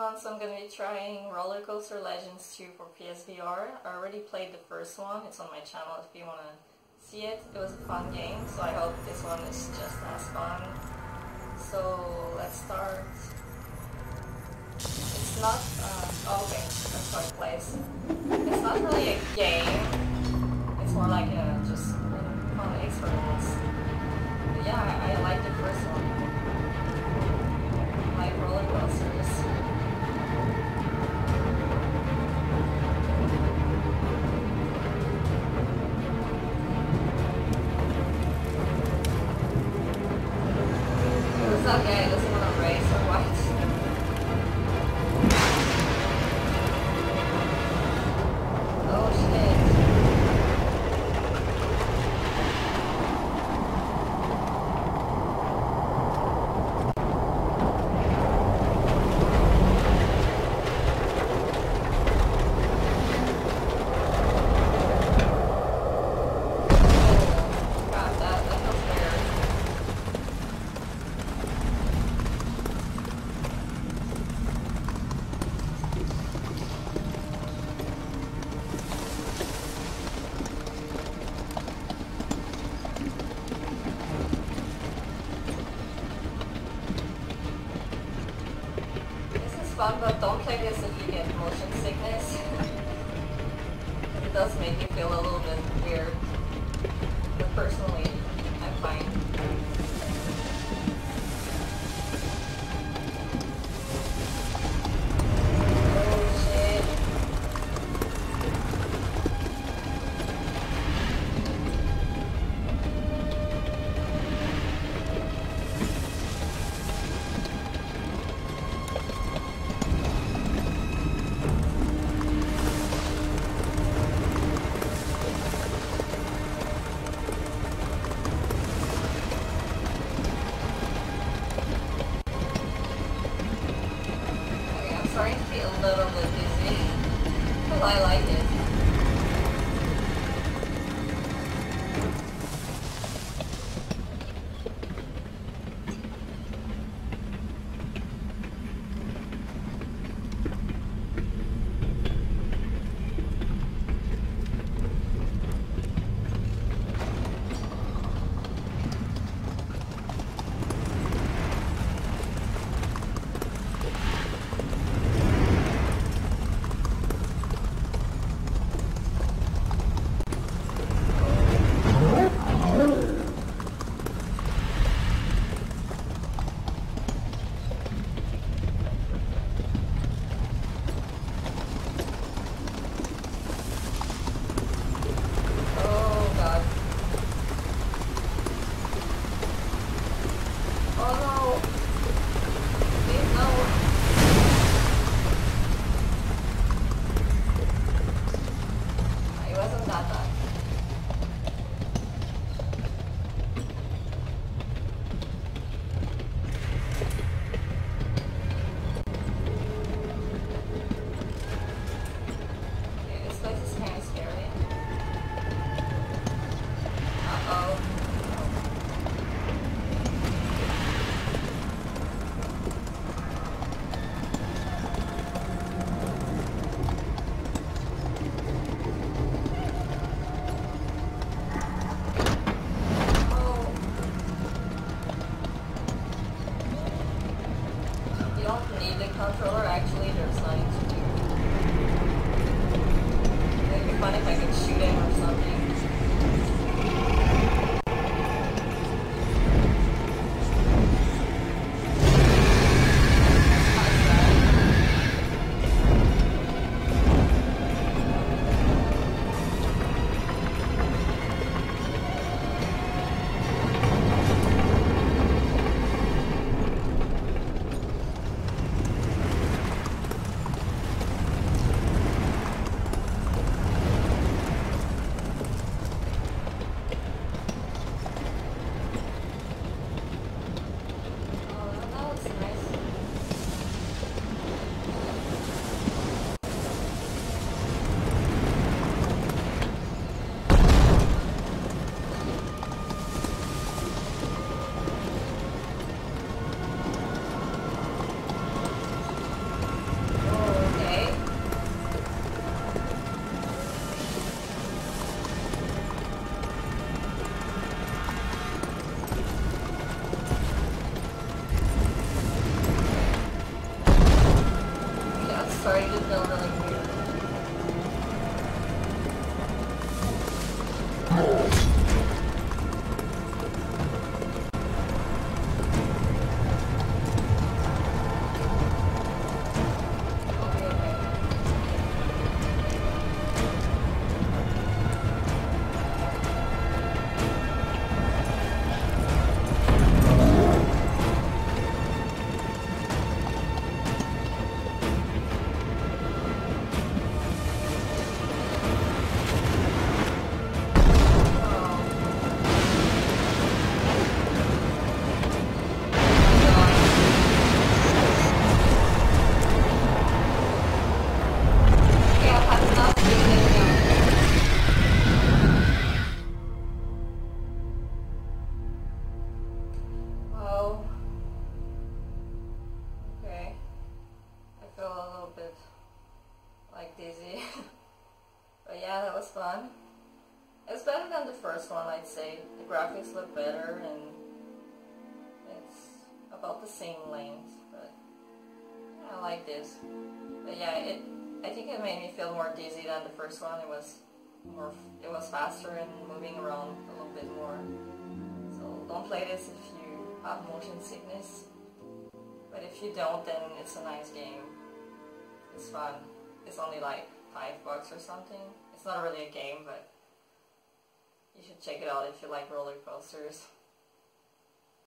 month I'm gonna be trying RollerCoaster Legends 2 for PSVR. I already played the first one, it's on my channel if you wanna see it. It was a fun game, so I hope this one is just as fun. So let's start. It's not, okay, let's start place. It's not really a game, it's more like a just fun experiments. But yeah, I like the first one. I like roller coasters. That guy doesn't want to race or what? Oh shit. Fun, but don't play this if you get motion sickness. It does make you feel a little bit weird. But personally, I'm fine. Oh shit. Starting to be a little bit dizzy, but I like it. Controller, actually, there's nothing to do. It'd be fun if I could shoot him or something. starting to feel really weird. Dizzy. But yeah, that was fun. It's better than the first one, I'd say. The graphics look better and it's about the same length, but yeah, I like this. But yeah, I think it made me feel more dizzy than the first one. It was faster and moving around a little bit more. So don't play this if you have motion sickness. But if you don't, then it's a nice game. It's fun. It's only like $5 or something. It's not really a game, but you should check it out if you like roller coasters.